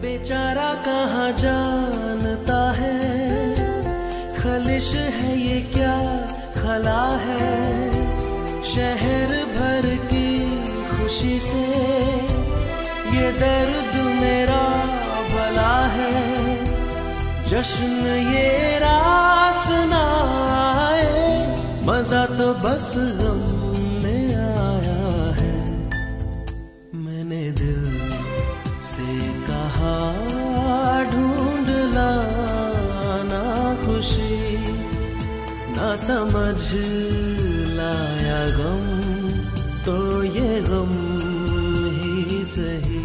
बेचारा कहाँ जानता है, खलिश है ये क्या खला है। शहर भर की खुशी से ये दर्द मेरा भला है। जश्न ये रास ना आए, मजा तो बस गम में आया है। मैंने दिल से कहा ढूंढ लाना खुशी, ना समझ लाया गम तो ये गम ही सही।